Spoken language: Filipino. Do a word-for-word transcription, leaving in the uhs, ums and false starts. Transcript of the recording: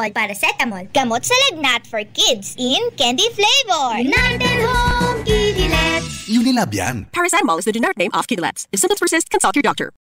called Paracetamol. Gamot sa lagnat for kids in candy flavor. United Home Kiddilets! Unilab yan. Paracetamol is the generic name of Kiddilets. If symptoms persist, consult your doctor.